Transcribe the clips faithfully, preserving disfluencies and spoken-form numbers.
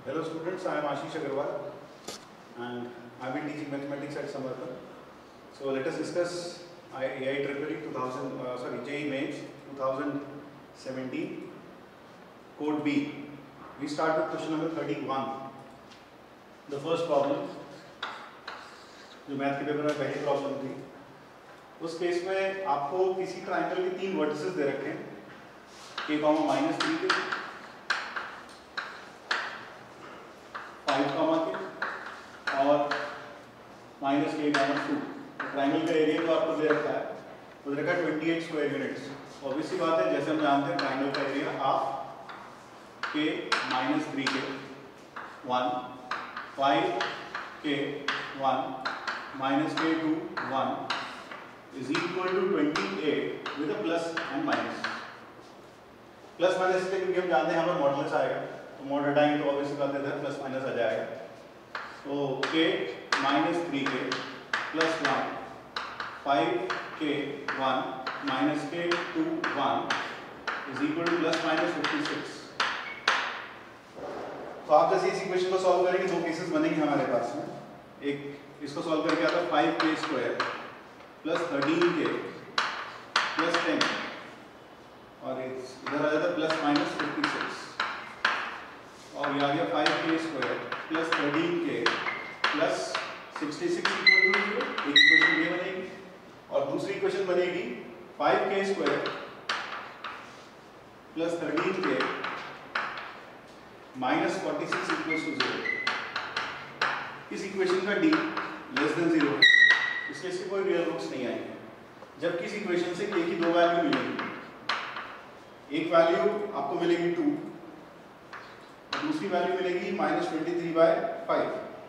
Hello students, I am Ashish Agarwal and I have been teaching mathematics at Samarkand. So let us discuss A I Triple E two thousand, uh, sorry, J E E Mains twenty seventeen, Code B. We start with question number thirty-one. The first problem, जो math के paper में पहली problem थी, उस case में आपको किसी triangle के तीन वर्टिसेस दे रखे हैं, a comma minus three k, five comma k और minus k comma two. Triangle का एरिया तो आपको दे रखा है, वो दे रखा है अट्ठाईस स्क्वायर यूनिट्स। ऑब्वियसली बात है, जैसे हम जानते हैं ट्राइंगल का area half k minus three k one, five k one, minus k two one is equal to twenty-eight with a plus and minus. Plus minus इसलिए क्योंकि हम जानते हैं यहाँ पर मॉडुलस आएगा, तो मॉड हटाएंगे तो ऑब्वियसली बात है प्लस माइनस आ जाएगा। तो k minus three k plus one, five k one minus k two one is equal to plus minus fifty six. तो आप जैसे इस इक्वेशन को सॉल्व करेंगे दो केसेस बनेंगे हमारे पास में। एक इसको सॉल्व करके आता है five k square plus thirteen k plus ten और इधर आ जाता है प्लस माइनस फिफ्टी सिक्स और ये आ गया five k square plus thirteen k plus sixty six equal to zero. एक इक्वेशन ये बनेगी और दूसरी इक्वेशन बनेगी five k square plus thirteen k minus forty six equal to zero. इस इक्वेशन का डी लेस देन जीरो है, इसलिए इसके कोई रियल रूट्स नहीं आएंगे। जबकि इस इक्वेशन से एक ही दो वैल्यू मिलेगी, एक वैल्यू आपको मिलेगी टू और दूसरी वैल्यू मिलेगी minus twenty three by five,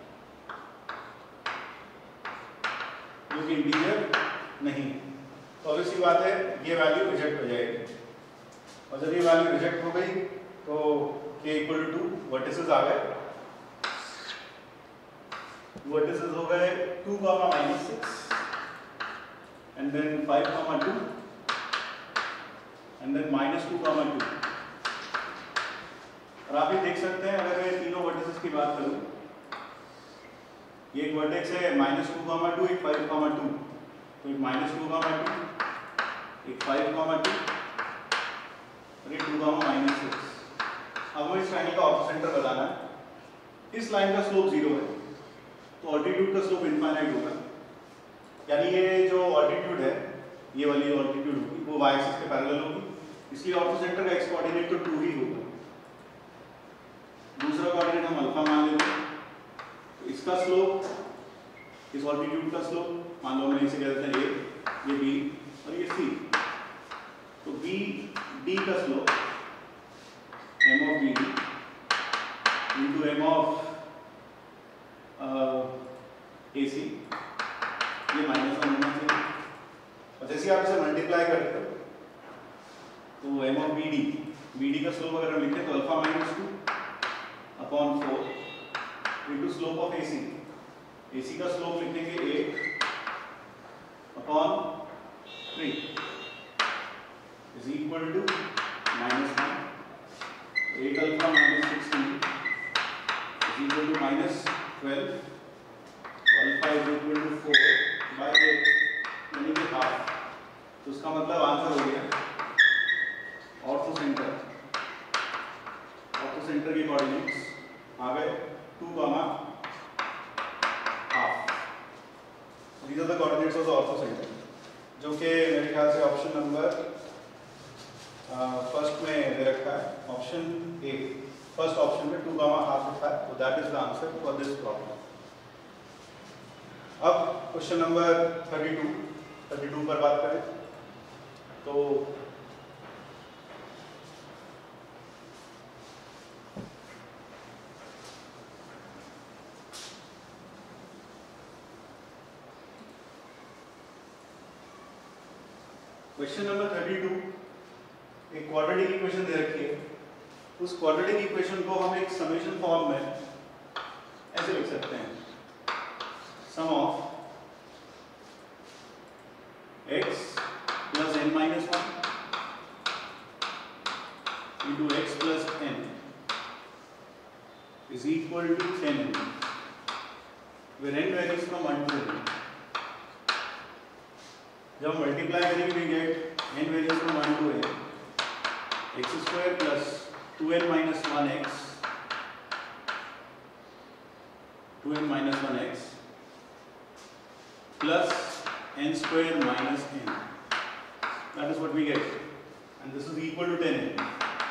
जो कि इंटीजर नहीं। तो ऑब्वियसली बात है ये वैल्यू रिजेक्ट हो जाएगी और जब ये वैल्यू रिजेक्ट हो गई तो के इक्वल टू वर्टिसेस आ गए। वर्टिसेस हो गए two comma minus six and then five comma two and then minus two comma two। और आप ये देख सकते हैं, अगर मैं तीनों वर्टिसेस की बात करूं, ये एक वर्टेक्स है माइनस टू कॉमा टू, एक फाइव कॉमा टू, तो एक माइनस टू कॉमा टू, एक फाइव कॉमा टू और एक टू कॉमा माइनस सिक्स। अब हमें इस ट्रायंगल का ऑफ सेंटर बताना है। इस लाइन का स्लोप जीरो है तो ऑल्टीट्यूड का स्लोप इनफाइनाइट होगा, यानी ये जो ऑल्टीट्यूड है, ये वाली ऑल्टीट्यूड होगी वो वाई एक्सिस के पैरेलल होगी, इसलिए ऑर्थो सेंटर का एक्स कोऑर्डिनेट तो टू ही होगा। दूसरा कोऑर्डिनेट हम अल्फा मान लेते हैं, तो इसका स्लोप, इस ऑल्टीट्यूड का स्लोप मान लो हम इसे कह देते हैं ए, ये बी और ये सी। तो बी डी का slope M of B D into M of A C, ये माइनस वन होना चाहिए। और जैसे आप इसे मल्टीप्लाई करते हो तो M of B D, B D का स्लोप अगर हम लिखें तो alpha minus two upon four into slope of A C, A C का स्लोप लिखेंगे eight upon three is equal to minus one. Eight alpha minus sixteen is equal to minus twelve, alpha is equal to four by eight यानी कि half. तो उसका मतलब answer हो गया orthocentre, orthocentre के coordinates आ गए two comma half. These are the coordinates of the orthocentre, जो कि मेरे ख्याल से ऑप्शन नंबर फर्स्ट में दे रखा है, ऑप्शन ए, फर्स्ट ऑप्शन में टू कॉमा हाफ लिखा है, तो that is the answer for this problem. अब question number thirty two, thirty two पर बात करें तो क्वेश्चन नंबर थर्टी टू एक क्वाड्रेटिक इक्वेशन दे रखी है। उस क्वाड्रेटिक इक्वेशन को हम एक समेशन फॉर्म में ऐसे लिख सकते हैं, sum of x plus n minus one into x plus n is equal to ten n, where n varies from one to n. जब मल्टीप्लाई करेंगे we get n varies from one to n, x square plus two n minus one x, two n minus one x plus n square minus n. That is what we get, and this is equal to ten n.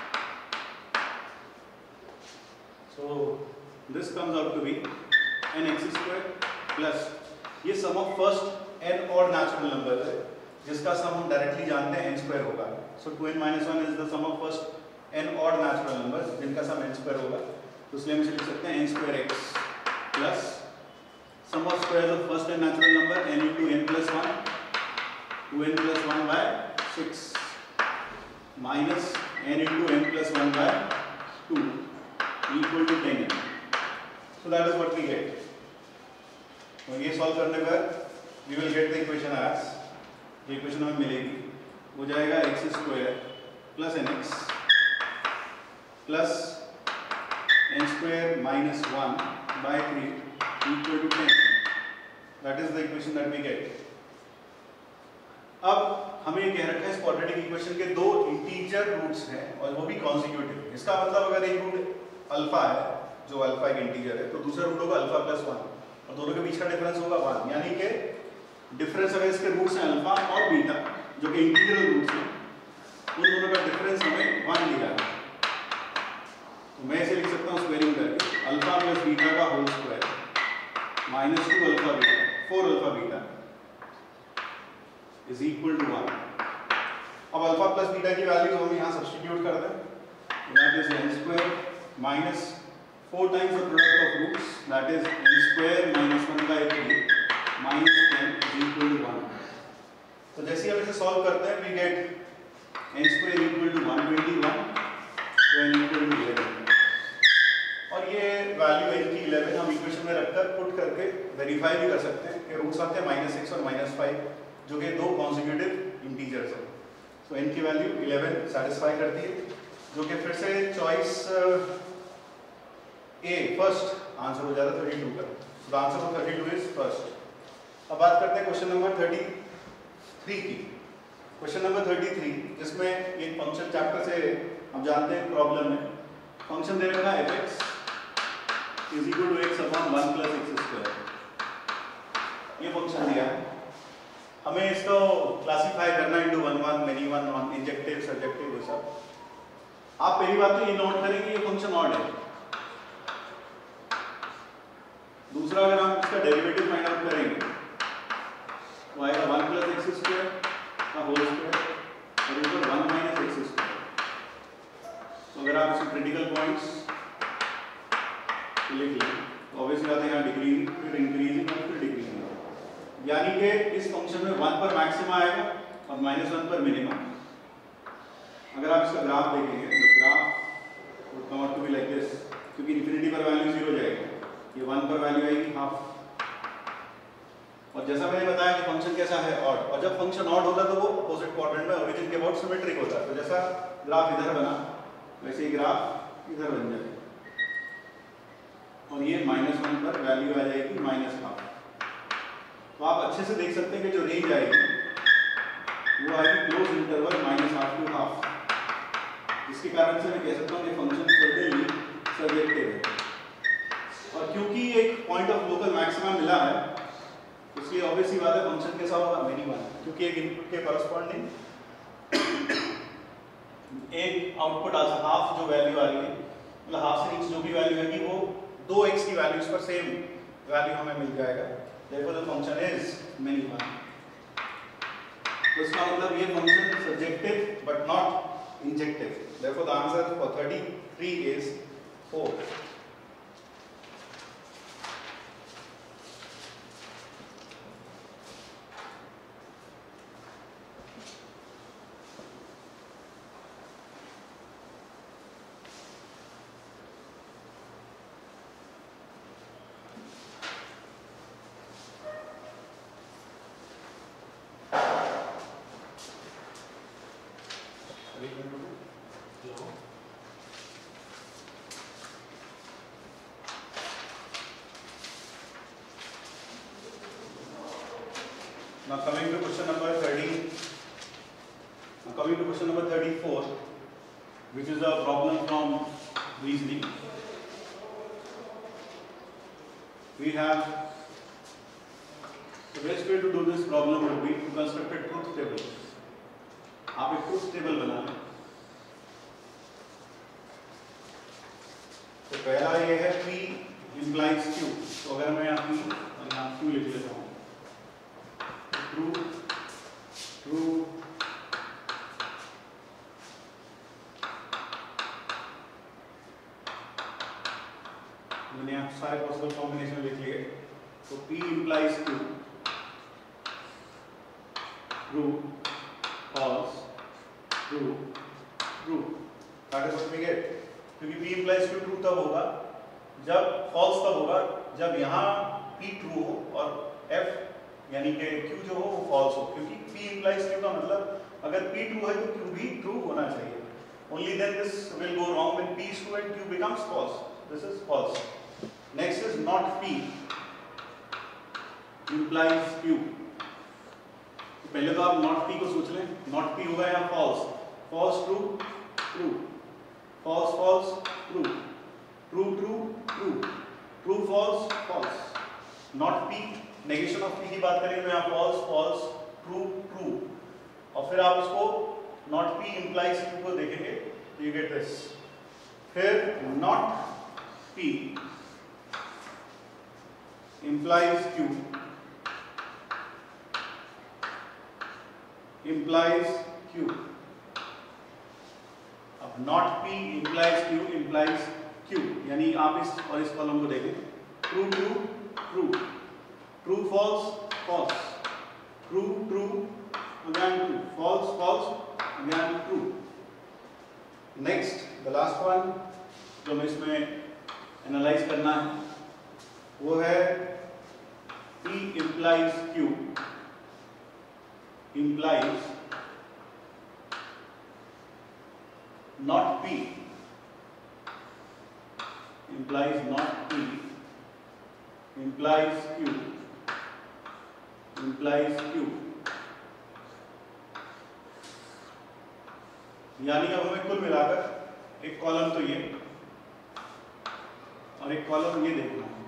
So this comes out to be n x square plus, ये sum of first n और natural number है, जिसका sum हम directly जानते हैं n square होगा. So two n minus one is the sum of first n odd natural numbers, जिनका sum n square होगा. तो इसलिए हम इसे लिख सकते हैं n square x plus sum of squares of first n natural number n into n plus one, two n plus one by six minus n into n plus one by two equal to ten n. So that is what we get. तो ये solve करने पर we will get the equation as, जो equation हमें मिलेगी वो जाएगा x square plus n x plus n square minus one by three equal to ten. That is the equation that we get. अब हमें कह रखा है इस क्वाड्रेटिक इक्वेशन के दो इंटीजर रूट्स हैं और वो भी कॉन्सिक्यूटिव. इसका मतलब अगर एक रूट अल्फा है, जो अल्फा एक इंटीजर है, तो दूसरा रूट होगा अल्फा प्लस वन और दोनों के बीच का डिफरेंस होगा वन. यानी कि डिफरेंस अगर इसके रूट्स हैं अल्फा और बीटा, जो कि इंटीग्रल रूट्स हैं, उन दोनों का डिफरेंस हमें वन दिया है. तो मैं इसे लिख सकता हूँ स्क्वायरिंग करके अल्फा प्लस बीटा का whole square minus two alpha beta, four alpha beta is equal to one. अब अल्फा प्लस बीटा की वैल्यू हम यहाँ सब्स्टिट्यूट कर दें. That is n square minus four times the product of roots, that is n square minus one by three minus ten is equal to one. तो जैसे हम इसे सॉल्व करते हैं we get n square equal to one hundred twenty-one, तो n equal to eleven. और ये value n की eleven हम इक्वेशन में रखकर पुट करके वेरीफाई भी कर सकते हैं कि रूट्स आते हैं माइनस सिक्स और माइनस फाइव, जो कि दो कॉन्सिक्यूटिव इंटीजर्स हैं. तो n की वैल्यू eleven सेटिस्फाई करती है, जो कि फिर से चॉइस ए फर्स्ट आंसर हो जाता है थर्टी टू का. तो answer of thirty two is first. अब बात करते हैं क्वेश्चन नंबर थर्टी थ्री की. क्वेश्चन नंबर थर्टी थ्री, जिसमें एक फंक्शन चैप्टर से हम जानते हैं प्रॉब्लम में फंक्शन दे रखा है f(x) is equal to x upon one plus x square. ये फंक्शन दिया है, हमें इसको क्लासिफाई करना into one one, many one, non injective, subjective, वो सब. आप पहली बात तो ये नोट करेंगे ये फंक्शन ऑड है. दूसरा, अगर हम इसका डेरिवेटिव फाइंड आउट करेंगे तो आएगा वन प्लस एक्स स्क्वायर का होल स्क्वायर और ऊपर वन माइनस एक्स स्क्वायर. तो अगर आप इसे क्रिटिकल पॉइंट्स लिख लें तो ऑब्वियसली बात है यहाँ डिक्रीजिंग, फिर इंक्रीजिंग और फिर डिक्रीजिंग. यानी कि इस फंक्शन में वन पर मैक्सिमा आएगा और माइनस वन पर मिनिमम. अगर आप इसका ग्राफ देखेंगे तो graph would come out to be like this, क्योंकि इन्फिनिटी पर वैल्यू जीरो जाएगी, ये वन पर वैल्यू आएगी हाफ. और जैसा मैंने बताया कि फंक्शन कैसा है ऑड, और जब फंक्शन ऑड होता है तो वो अपोजिट क्वाड्रेंट में ओरिजिन के अबाउट सिमेट्रिक होता है. तो जैसा ग्राफ इधर बना वैसे ही ग्राफ इधर बन जाएगा और ये माइनस वन पर वैल्यू आ जाएगी माइनस हाफ. तो आप अच्छे से देख सकते हैं कि जो रेंज आएगी वो आएगी close interval minus half to half, जिसके कारण से मैं कह सकता हूँ कि फंक्शन सर्टेनली सब्जेक्टिव है. और क्योंकि एक पॉइंट ऑफ लोकल मैक्सिमा मिला है, इसलिए ऑब्वियसली बात है फंक्शन कैसा होगा, मिनिमम, क्योंकि एक इनपुट के करस्पॉन्डिंग एक आउटपुट हाफ जो वैल्यू आ रही है, मतलब हाफ से नीचे जो भी वैल्यू है वो दो एक्स की वैल्यूज पर सेम वैल्यू हमें मिल जाएगा. Therefore, the function is minimum. तो इसका मतलब ये function subjective but not injective. Therefore, the answer for thirty-three is four. Now coming to question number thirty. Now coming to question number thirty-four, which is a problem from reasoning. We have the best way to do this problem would be to construct a truth table. आप एक truth table बना लें. तो पहला ये है P implies Q. तो अगर मैं यहाँ P और यहाँ Q लिख लेता हूँ, true, true, मैंने यहाँ सारे पॉसिबल कॉम्बिनेशन लिख लिए. तो P implies Q, true, false, true, true. That is what we get. क्योंकि P implies Q true तब होगा जब false तब होगा जब यहाँ P true हो और F यानी कि Q जो हो वो false हो. क्योंकि P implies Q का मतलब अगर P true है तो Q भी true होना चाहिए. Only then this will go wrong when P is true and Q becomes false. This is false. Next is not P implies Q. पहले तो आप not P को सोच लें. not P होगा यहाँ false. false true, true. false false, true. true true, true. true false, false. not P, negation of P की बात करें तो यहाँ false false, true true. और फिर आप उसको not P implies Q को देखेंगे तो you get this. फिर not P implies Q implies Q. अब not P implies Q implies Q, यानी आप इस और इस कॉलम को देखें. true true, true. true false, false. true true, again true. false false, again true. Next, the last one जो हमें इसमें एनालाइज करना है वो है P implies Q implies not P implies not P implies Q implies Q. यानी अब हमें कुल मिलाकर एक कॉलम तो ये और एक कॉलम ये देखना है.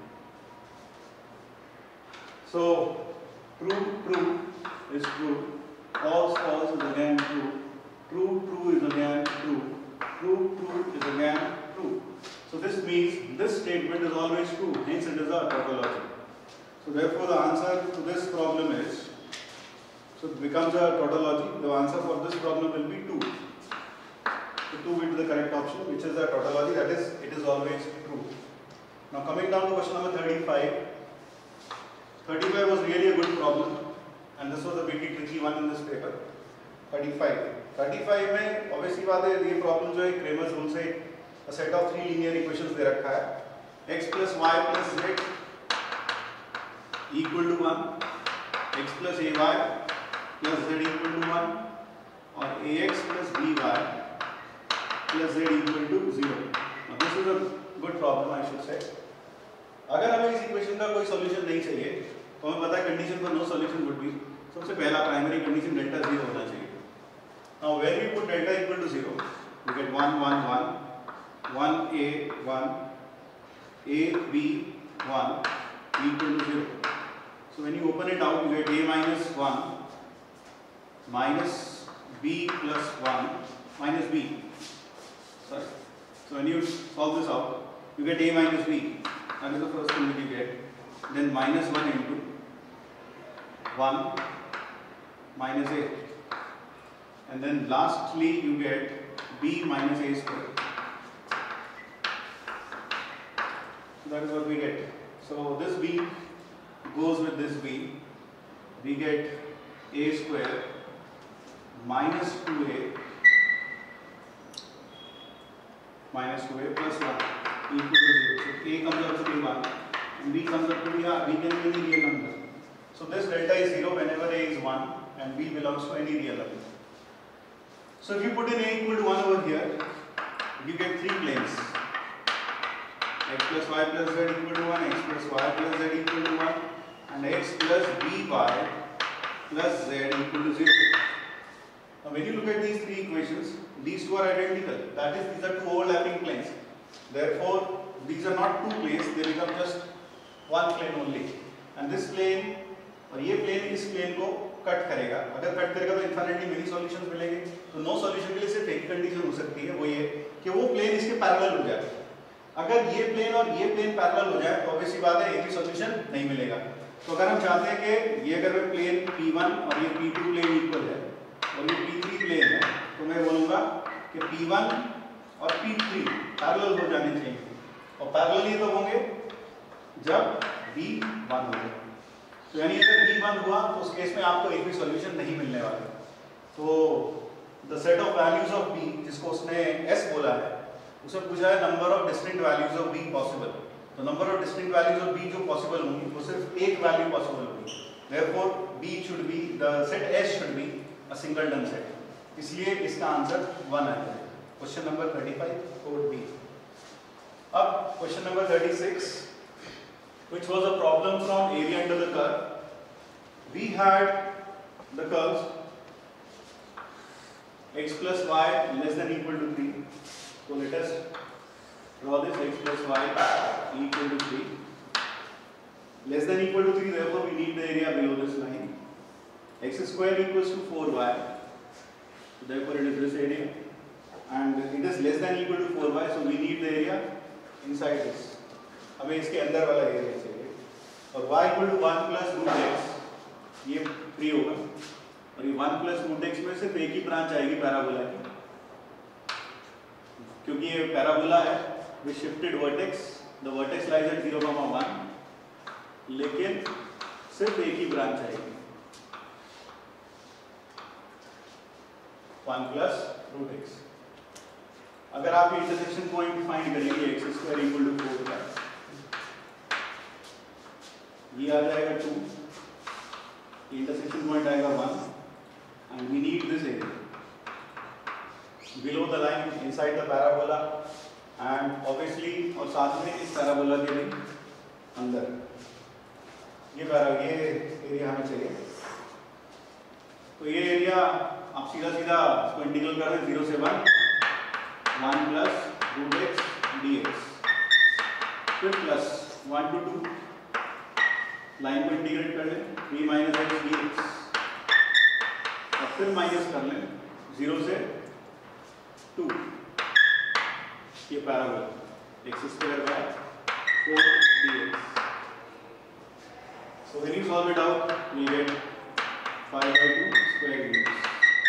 So true true is true, false false is again true, true true is again true, true true is again true. So this means this statement is always true, hence it is a tautology. So therefore the answer to this problem is, so it becomes a tautology. The answer for this problem will be two. So two will be the correct option, which is a tautology, that is it is always true. Now coming down to question number thirty-five. thirty-five was really a good problem and this was a pretty tricky one in this paper. thirty-five. thirty-five में obviously बात है ये problem जो है Cramer's rule से a set of three linear equations दे रखा है. x plus y plus z equal to one, x plus ay plus z equal to one और ax plus by plus z equal to zero. Now this is a good problem I should say. अगर हमें इस equation का कोई solution नहीं चाहिए तो हमें पता है condition for no solution would be, सबसे पहला प्राइमरी कंडीशन डेल्टा जीरो होना चाहिए. Now when we put delta equal to zero we get one one one, one a one, a b one equal to zero. So when you open it out you get a minus one minus b plus one minus b. Sorry. So when you solve this out you get a minus b. That is the first thing that you get. Then minus one into one minus a, and then lastly you get b minus a square. So that is what we get. So this b goes with this b. We get a square minus two a minus two a plus one equal to zero. So a comes up to be one and b comes up to be r. b can be any real number. So this delta is zero whenever a is one and b belongs to any real number. So if you put in a equal to one over here, you get three planes. X plus y plus z equal to one, x plus y plus z equal to one, and x plus by plus z equal to zero. Now when you look at these three equations, these two are identical. That is, these are two overlapping planes. Therefore, these are not two planes, they become just one plane only. And this plane और ये plane इस plane को cut करेगा. अगर cut करेगा तो infinitely many solutions मिलेंगे. तो no solution के लिए सिर्फ एक कंडीशन हो सकती है, वो ये कि वो plane इसके पैरेलल हो जाए. अगर ये plane और ये plane पैरेलल हो जाए तो obviously बात है एक भी solution नहीं मिलेगा. तो अगर हम चाहते हैं कि ये अगर प्लेन P वन और ये P टू प्लेन इक्वल है और ये P थ्री प्लेन है, तो मैं बोलूँगा कि P वन और P थ्री पैरेलल हो जाने चाहिए. और पैरेलल ये तो होंगे जब B वन हो. तो यानी अगर B वन हुआ तो उस केस में आपको एक भी सॉल्यूशन नहीं मिलने वाला. तो the set of values of B, जिसको उसने S बोला है, उसे पूछा है number of distinct values of B possible. तो number of distinct values of B जो पॉसिबल होंगी वो सिर्फ एक वैल्यू पॉसिबल होगी. Therefore B should be, the set S should be a singleton set. इसलिए इसका आंसर वन आएगा. Question number thirty-five code B. अब question number thirty-six, which was a problem from area under the curve. We had the curves x plus y less than equal to three. So let us draw this x plus y equal to three. Less than equal to three, therefore we need the area below this line. X square equals to four y. So therefore it is this area. And it is less than equal to four y, so we need the area inside this. हमें इसके अंदर वाला area चाहिए. और y equal to one plus root x, ये free होगा. और ये one plus root x में सिर्फ एक ही ब्रांच आएगी पैराबोला की, क्योंकि ये पैराबोला है with shifted vertex. The vertex lies at zero comma one, लेकिन सिर्फ एक ही ब्रांच आएगी, one plus root x. अगर आप इंटरसेक्शन पॉइंट फाइंड करेंगे x square equal to four का, ये आ जाएगा टू, इंटरसेक्शन पॉइंट आएगा one, and we need this area below the line inside the parabola, and obviously और साथ में इस पैराबोला के भी अंदर ये पैरा ये एरिया हमें चाहिए. तो ये एरिया आप सीधा सीधा इसको इंटीग्रल कर दें जीरो से one, one plus root x d x, फिर plus one two two, line को इंटीग्रेट कर लें three minus x d x, और फिर माइनस कर लें जीरो से टू, ये parabola x square by four d x. So when you solve it out, we get five by two square units.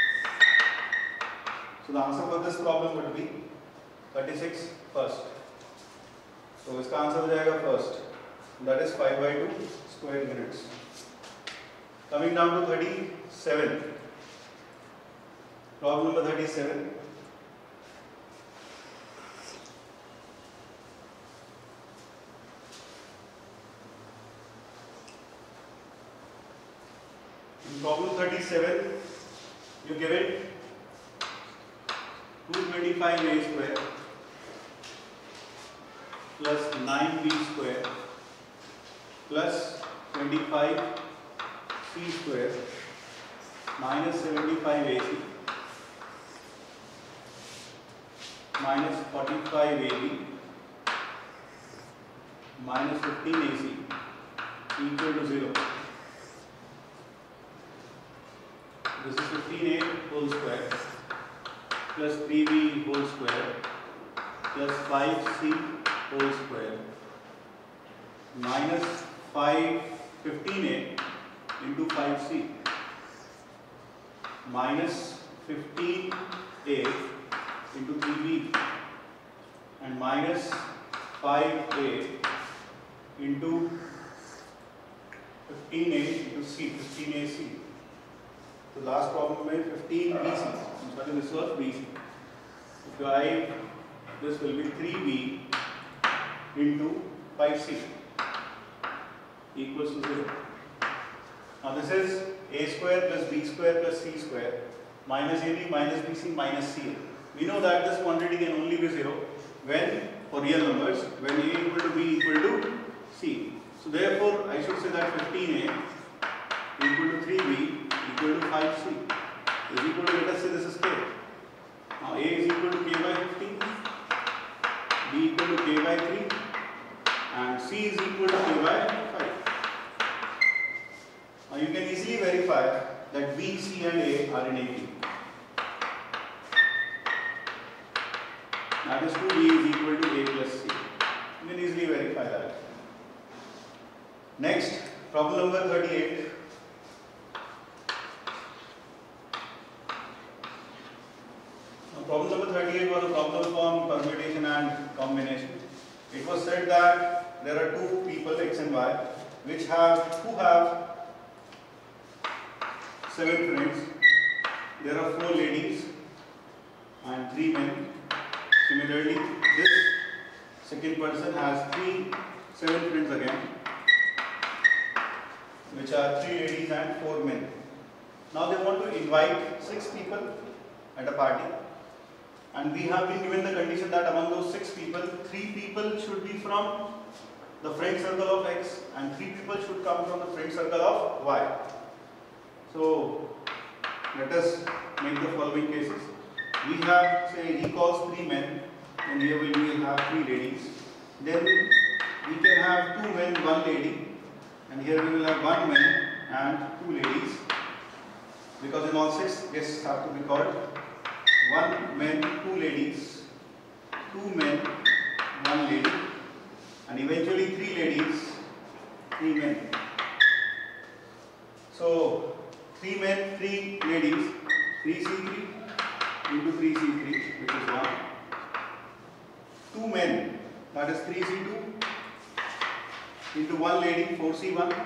So the answer for this problem would be thirty-six first. So इसका answer हो जाएगा first. That is five by two square units. Coming down to thirty-seven. Problem number thirty-seven. In problem thirty-seven, you give it two twenty-five a square plus nine b square plus twenty-five c square minus seventy-five ac minus forty-five ab minus fifteen ac equal to zero. This is fifteen a whole square plus three b whole square plus five c whole square minus five fifteen a into five c minus fifteen a into three b and minus five a into fifteen a into c, fifteen a c. So last problem में fifteen b c, sorry this was b c. If you write, this will be three b into five c equals to zero. Now this is a square plus b square plus c square minus ab minus bc minus ca. We know that this quantity can only be zero when, for real numbers, when a equal to b equal to c. So therefore I should say that fifteen a equal to three b equal to five c is equal to, let us say this is k. Now a is equal to k by fifteen, b equal to k by three, and c is equal to k by five. Now you can easily verify that b, c and a are in A P. That is two b is equal to a plus c. You can easily verify that. Next, problem number thirty-eight. Now, problem number thirty-eight was a problem from permutation and combination. It was said that there are two people x and y which have who have seven friends. There are four ladies and three men. Similarly, this second person has three seven friends again, which are three ladies and four men. Now they want to invite six people at a party, and we have been given the condition that among those six people, three people should be from the friend circle of x and three people should come from the friend circle of y. So let us make the following cases. We have, say, he calls three men, and here we will have three ladies. Then we can have two men, one lady, and here we will have one man and two ladies, because in all six guests have to be called. One man, two ladies, two men, one lady, and eventually three ladies, three men. So three men, three ladies, three c three into three c three, which is one. Two men, that is three c two, into one lady, four c one.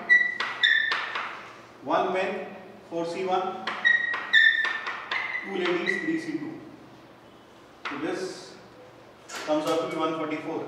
One man, four c one. Two ladies, three c two. So this comes out to be one forty-four.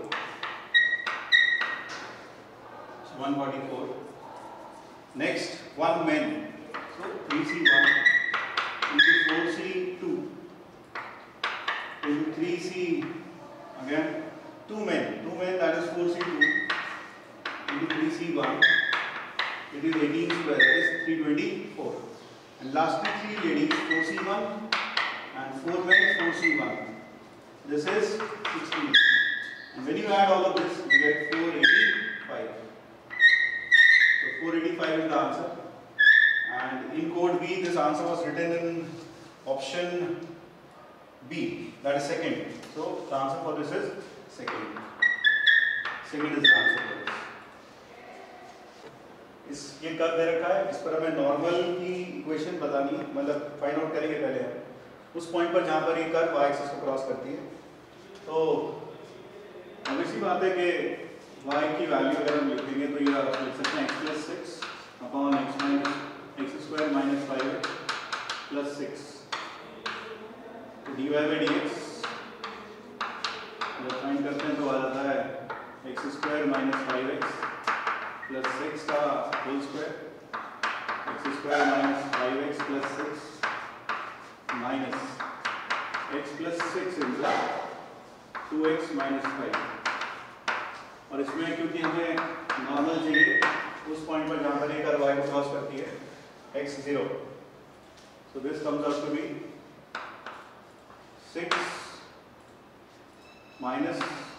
So one forty-four. Next, one man. So three c one into four c two into three c, again two men. Two men, that is four c two into three c one. It is eighteen square, that is three twenty-four. And lastly, three ladies, four c one and four men, four c one. This is sixteen. And when you add all of this, you get four eighty-five. So four eighty-five is the answer. And in code B, this answer was written in option B, that is second. So the answer for this is second. Second is the answer for this. इस ये curve दे रखा है, इस पर हमें normal की equation बतानी है, मतलब फाइंड आउट करेंगे पहले हम उस पॉइंट पर जहाँ पर ये कर्व y एक्सिस को क्रॉस करती है. तो अब इसी बात है कि y की वैल्यू अगर हम लिखेंगे तो ये आप लिख सकते हैं x plus six upon x minus x square minus five x plus six. तो d y by d x जब फाइंड करते हैं तो आ जाता है x square minus five x plus six का whole square, x square minus five x plus six minus x plus six into two x minus five. और इसमें क्योंकि हमें नॉर्मल चाहिए उस पॉइंट पर जहाँ पर ये कर्व y को क्रॉस करती है x zero, so this comes out to be six minus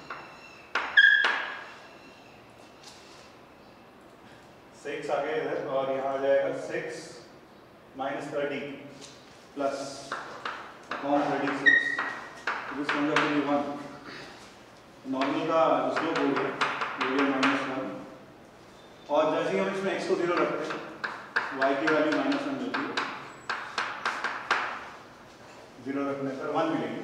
six आ गया इधर और यहाँ आ जाएगा six minus thirty plus upon thirty six. This comes out to be one. Normal का स्लोप हो गया हो गया माइनस वन. और जैसे ही हम इसमें x को जीरो रखते हैं y की वैल्यू माइनस वन मिलती है. जीरो रखने पर वन मिलेगी.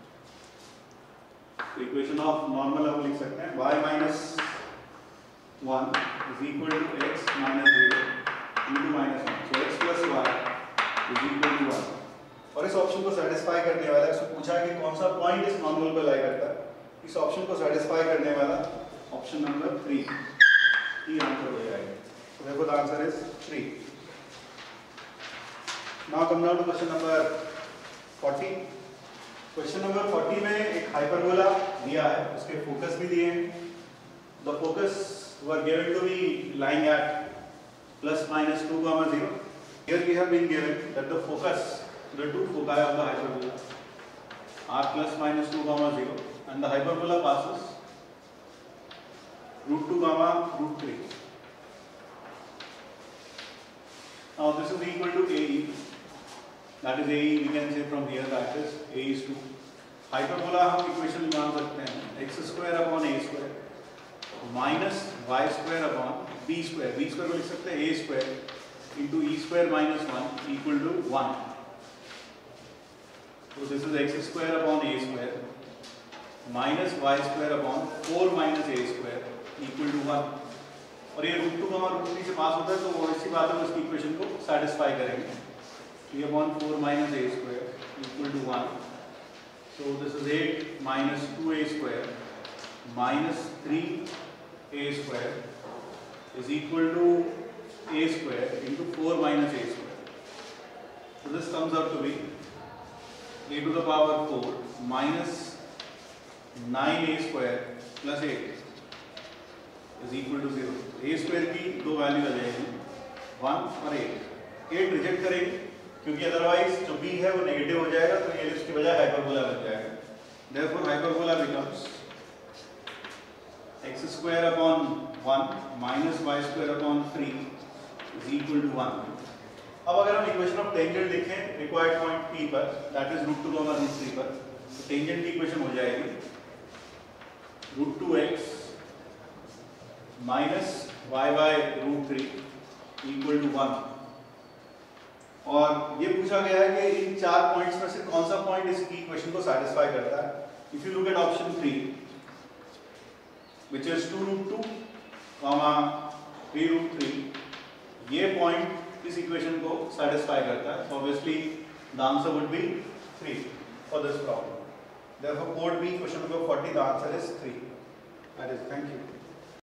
तो इक्वेशन ऑफ नॉर्मल हम लिख सकते हैं y minus one is equal to x minus zero into minus one. So x plus y is equal to one. और इस ऑप्शन को सेटिस्फाई करने वाला है, पूछा है कि कौन सा पॉइंट इस नॉर्मल पर लाई करता है. इस ऑप्शन को सेटिस्फाई करने वाला ऑप्शन नंबर थ्री ही आंसर हो जाएगा. तो देखो the answer is three. Now come down to question number forty. Question number forty में एक हाइपरबोला दिया है, उसके फोकस भी दिए हैं. The focus were given to be lying at plus minus two comma zero Here we have been given that the focus, the two foci of the hyperbola are plus minus two comma zero, and the hyperbola passes root two comma root three. Now this is equal to A E. That is A E. We can say from here that is A is two. Hyperbola हम equation में मान सकते हैं x square upon a square minus y square upon b square. b square को लिख सकते हैं a square into e square minus one equal to one. तो this is x square upon a square minus y square upon four minus a square equal to one. और ये root two का root three से pass होता है तो वो इसी बात है उसकी इक्वेशन को सेटिस्फाई करेंगे. ये upon four minus a square equal to one. So this is eight minus two a square minus three a square is equal to a square into four minus a square. So this comes out to be a to the power four minus nine a square plus eight is equal to zero. a square की दो value आ जाएगी one और eight. eight reject करेंगे क्योंकि otherwise जो b है वो नेगेटिव हो जाएगा, तो ये इसकी बजाय हाइपरबोला बन जाएगा. Therefore hyperbola becomes x square upon one minus y square upon three is equal to one. अब अगर हम इक्वेशन ऑफ टेंजेंट लिखें रिक्वायर्ड पॉइंट p पर, that is root two comma root three पर, तो टेंजेंट की इक्वेशन हो जाएगी root two x minus y by root three equal to one. और ये पूछा गया है कि इन चार पॉइंट्स में से कौन सा पॉइंट इसकी इक्वेशन को सेटिस्फाई करता है. If you look at option three which is two root two comma three root three, ये पॉइंट इस इक्वेशन को सेटिस्फाई करता है. So obviously the answer would be three for this problem. Therefore could be question number forty the answer is three. That is thank you.